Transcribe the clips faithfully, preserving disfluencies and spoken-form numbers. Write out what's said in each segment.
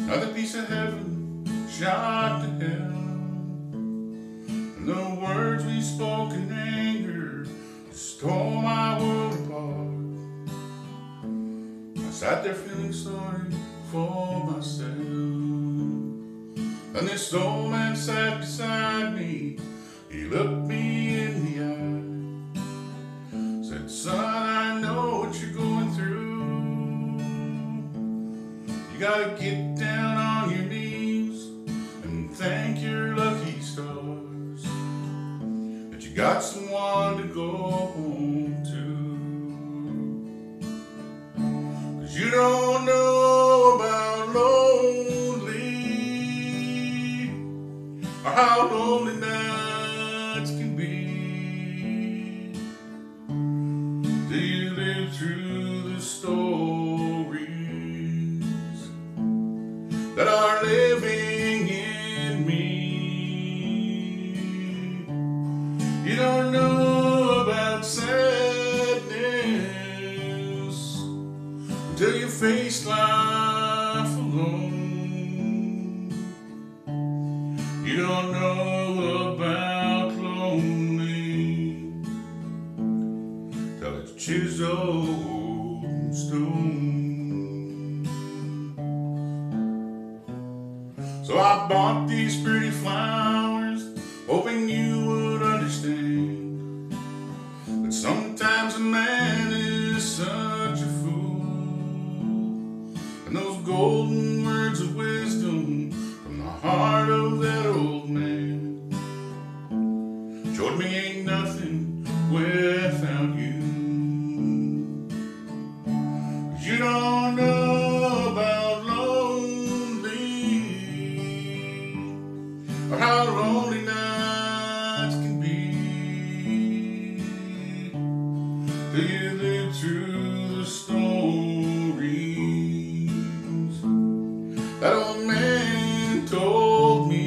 Another piece of heaven shot to hell, and the words we spoke in anger just tore my world apart. I sat there feeling sorry for myself, and this old man sat beside me. He looked me in the eye, said, "Son, I know what you're going through. You gotta get down on your knees and thank your lucky stars that you got someone to go home to. 'Cause you don't know about lonely, or how lonely nights can be, till you live through the stories that are living in me. You don't know about sadness until you face life alone. You don't know about lonely till it's chiseled in stone. So I bought these pretty flowers, hoping you would understand that sometimes a man is such a fool. And those golden words of wisdom from the heart of that old man showed me ain't nothing without you. 'Cause you don't know about lonely, or how lonely nights can be, till you live through the stories that old man told me.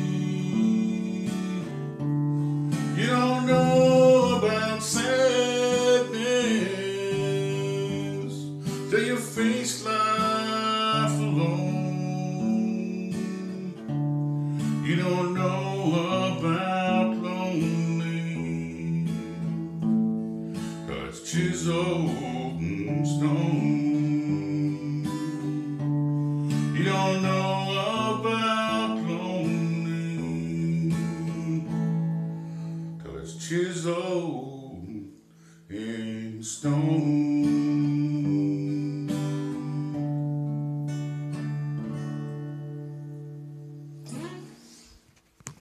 You don't know about sadness till you face life alone. You don't know about lonely, 'cause it's chiseled in stone. You don't know about lonely till it's chiseled in stone.